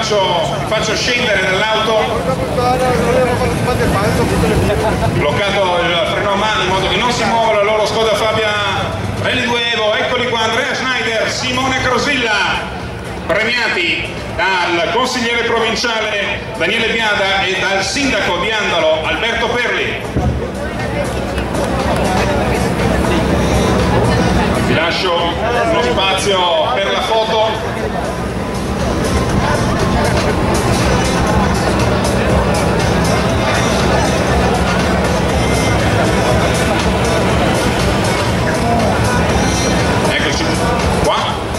faccio scendere dall'auto, bloccato il freno a mano in modo che non si muova la loro Skoda Fabia Rally 2 Evo. Eccoli qua, Andrea Schneider, Simone Crosilla, premiati dal consigliere provinciale Daniele Biada e dal sindaco di Andalo Alberto Perli. Vi lascio uno spazio per la foto. Eccoci qua.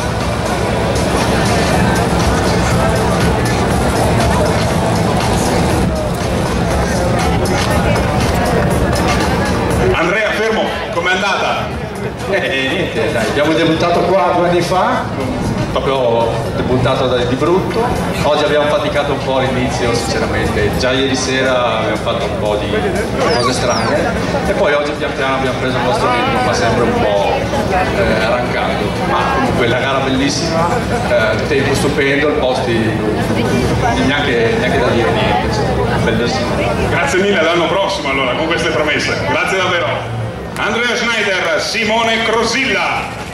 Andrea, fermo, com'è andata? Niente, dai, abbiamo debuttato qua 2 anni fa, proprio debuttato di brutto. Oggi abbiamo faticato un po' all'inizio, sinceramente, già ieri sera abbiamo fatto un po' di cose strane e poi oggi pian piano abbiamo preso il nostro ritmo, ma sempre un po' arrancando. Ma comunque la gara bellissima, tempo stupendo, i posti neanche da dire niente, bellissimo. Grazie mille, all'anno prossimo allora con queste promesse, grazie davvero. Andrea Schneider, Simone Crosilla.